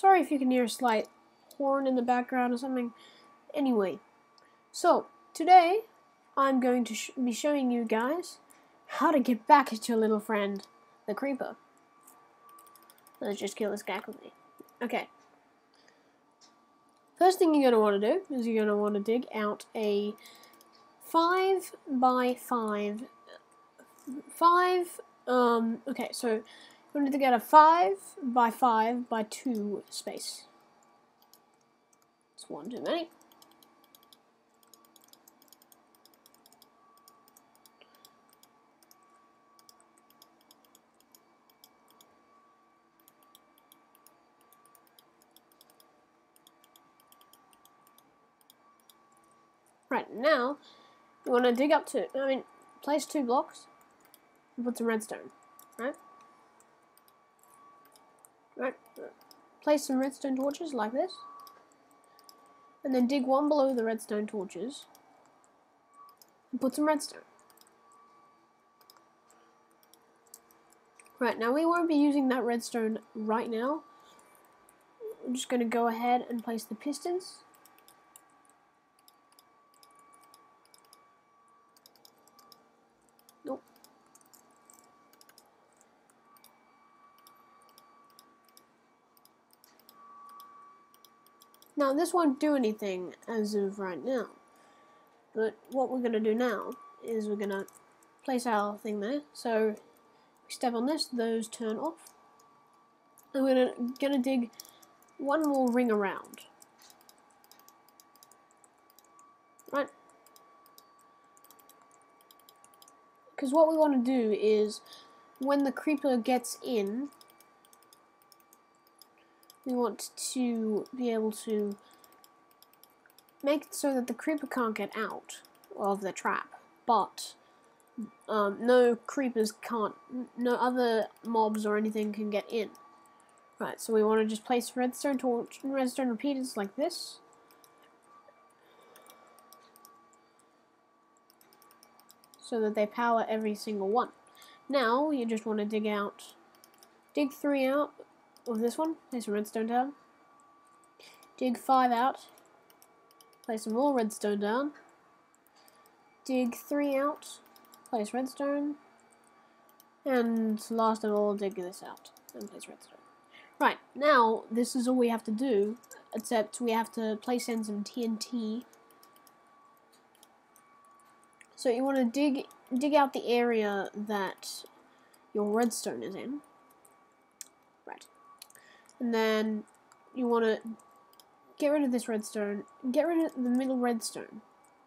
Sorry if you can hear a slight horn in the background or something. Anyway, so today I'm going to be showing you guys how to get back at your little friend, the creeper. Let's just kill this guy quickly. Okay. First thing you're going to want to do is you're going to want to dig out a 5 by 5. Okay, so you want to get a 5 by 5 by 2 space. It's one too many. Right, now, you want to dig up place 2 blocks and put some redstone, right? Place some redstone torches like this, and then dig one below the redstone torches and put some redstone. Right, now we won't be using that redstone right now. I'm just going to go ahead and place the pistons. Nope. Now this won't do anything as of right now, but what we're going to do now is we're going to place our thing there. So we step on this, those turn off, and we're going to dig one more ring around. Right? Because what we want to do is, when the creeper gets in, we want to be able to make it so that the creeper can't get out of the trap, but no other mobs or anything can get in. Right, so we want to just place redstone torch and redstone repeaters like this. So that they power every single one. Now, you just want to dig 3 out of this one, place some redstone down. Dig 5 out, place some more redstone down. Dig 3 out, place redstone. And last of all, dig this out and place redstone. Right, now, this is all we have to do, except we have to place in some TNT. So you want to dig out the area that your redstone is in. Right. And then you want to get rid of this redstone, get rid of the middle redstone.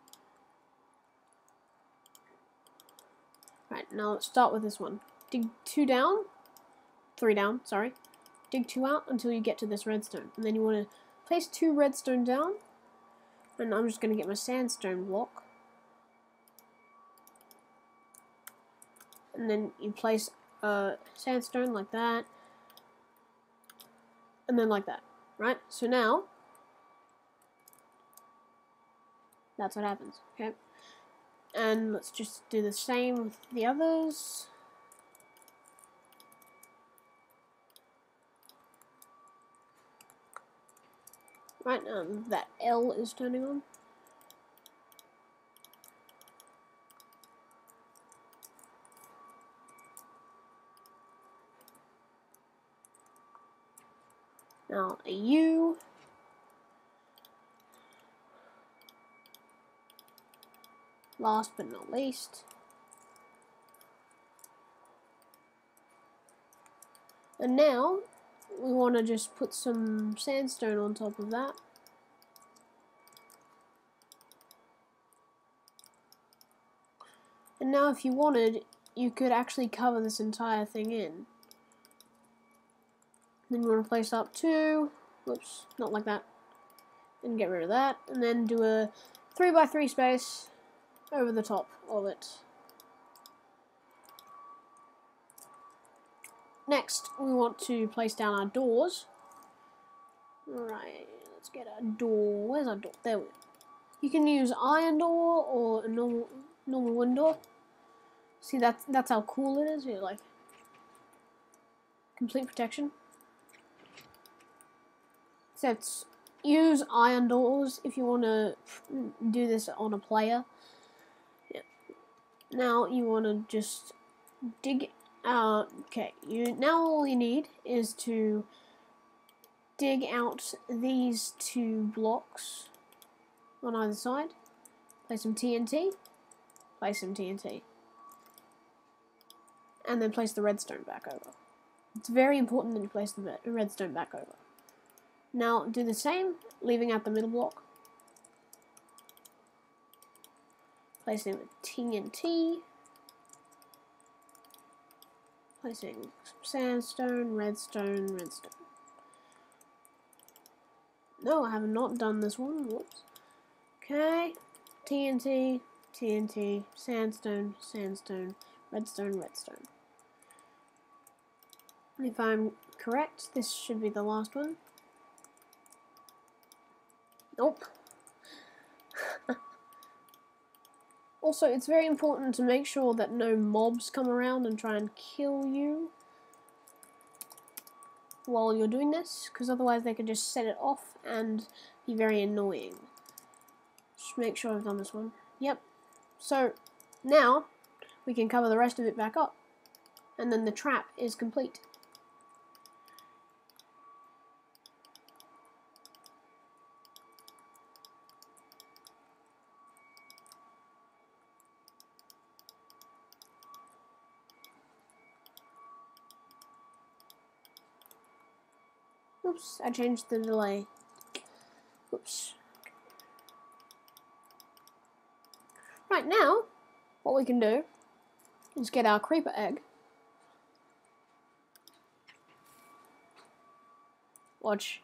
Right, now let's start with this one. Dig 3 down, sorry. Dig 2 out until you get to this redstone. And then you want to place 2 redstone down. And I'm just going to get my sandstone block. And then you place sandstone like that. And then like that, right? So now, that's what happens, okay? And let's just do the same with the others. Right, that L is turning on. Now a U. Last but not least. And now we want to just put some sandstone on top of that. And now if you wanted, you could actually cover this entire thing in. Then you want to place up 2, whoops, not like that, and get rid of that, and then do a 3 by 3 space over the top of it. Next, we want to place down our doors. Right, let's get our door. Where's our door? There we go. You can use iron door or a normal wooden door. See, that's how cool it is. You're like complete protection. So use iron doors if you want to do this on a player. Yeah. Now you want to just dig out. Okay, now all you need is to dig out these 2 blocks on either side. Place some TNT. Place some TNT. And then place the redstone back over. It's very important that you place the redstone back over. Now do the same, leaving out the middle block. Placing the TNT. Placing some sandstone, redstone, redstone. No, I have not done this one. Whoops. Okay. TNT, TNT, sandstone, sandstone, redstone, redstone. If I'm correct, this should be the last one. Nope. Also, it's very important to make sure that no mobs come around and try and kill you while you're doing this, because otherwise they could just set it off and be very annoying. Just make sure I've done this one. Yep. So, now we can cover the rest of it back up, and then the trap is complete. Oops, I changed the delay. Oops. Right now, what we can do is get our creeper egg. Watch.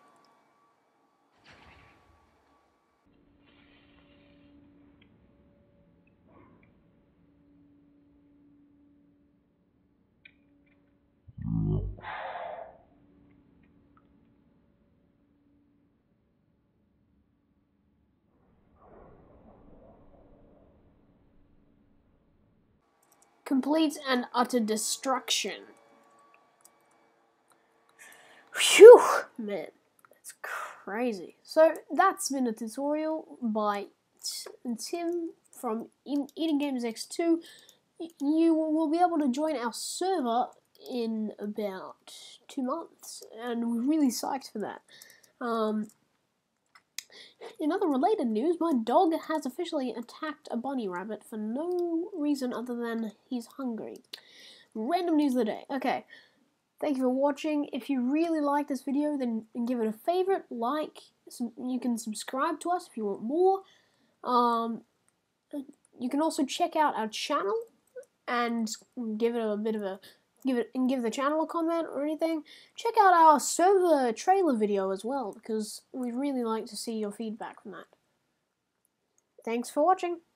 Complete and utter destruction. Phew, man, that's crazy. So that's been a tutorial by Tim from Eating Games X2. You will be able to join our server in about 2 months, and we're really psyched for that. In other related news, my dog has officially attacked a bunny rabbit for no reason other than he's hungry. Random news of the day. Okay, thank you for watching. If you really like this video, then give it a favorite, like. You can subscribe to us if you want more. You can also check out our channel and give the channel a comment or anything. Check out our server trailer video as well, because we'd really like to see your feedback from that. Thanks for watching.